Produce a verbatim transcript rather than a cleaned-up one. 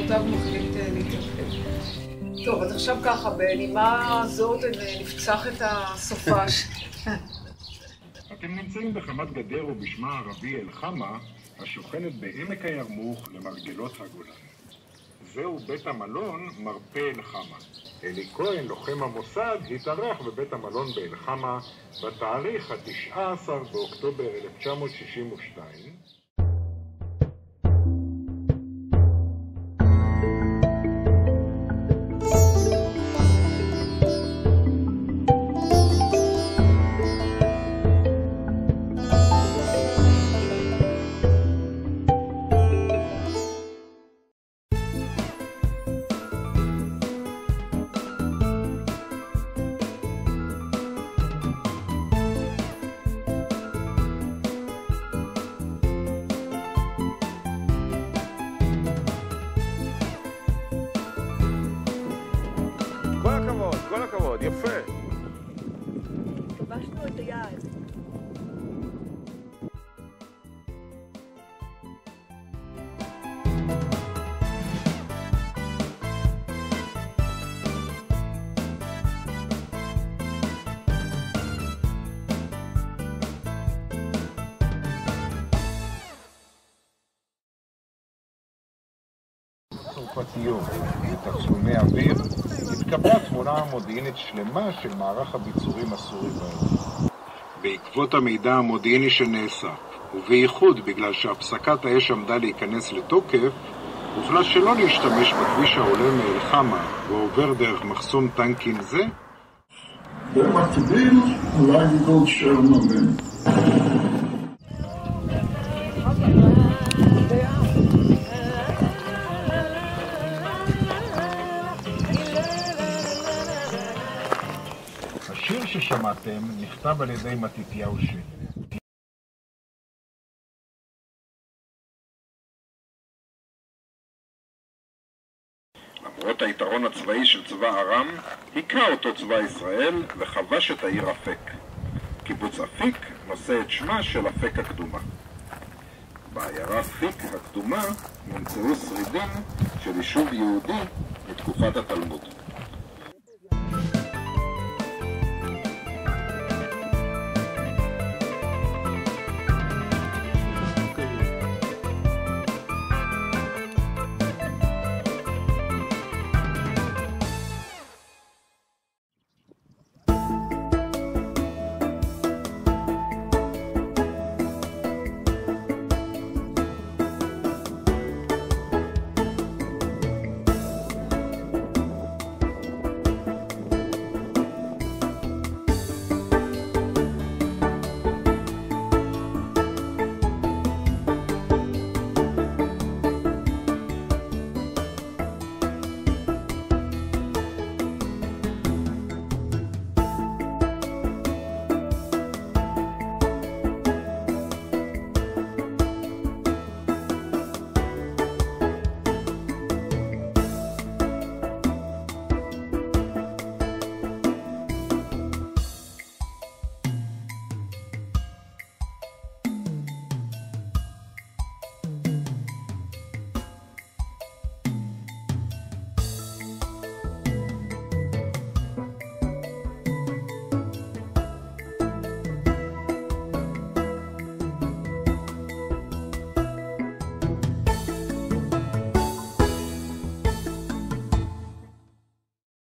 ובעקבותיו מחליט להתרחב. טוב, אז עכשיו ככה, בנימה זאת נפצח את הסופש. אתם נמצאים בחמת גדר ובשמה הערבי אל-חמה, השוכנת בעמק הירמוך למרגלות הגולן. זהו בית המלון מרפא אל-חמה. אלי כהן, לוחם המוסד, התארח בבית המלון באל-חמה בתאריך ה-תשעה עשר באוקטובר אלף תשע מאות שישים ושתיים. כל הכבוד, יפה. כבשנו את היעד. צרפתיות ותצלומי אוויר התקבלה תמונה מודיעינית שלמה של מערך הביצורים הסורי באזור. בעקבות המידע המודיעיני שנאסף, ובייחוד בגלל שהפסקת האש עמדה להיכנס לתוקף, הוחלט שלא להשתמש בכביש העולה מאל-חמה ועובר דרך מחסום טנקים זה. במקביל לגדוד צ'רנוביל. השיר ששמעתם נכתב על ידי מתתיהו שלי. למרות היתרון הצבאי של צבא ארם, היכה אותו צבא ישראל וכבש את העיר אפק. קיבוץ אפיק נושא את שמה של אפק הקדומה. בעיירה אפיק הקדומה נמצאו שרידים של יישוב יהודי מתקופת התלמוד.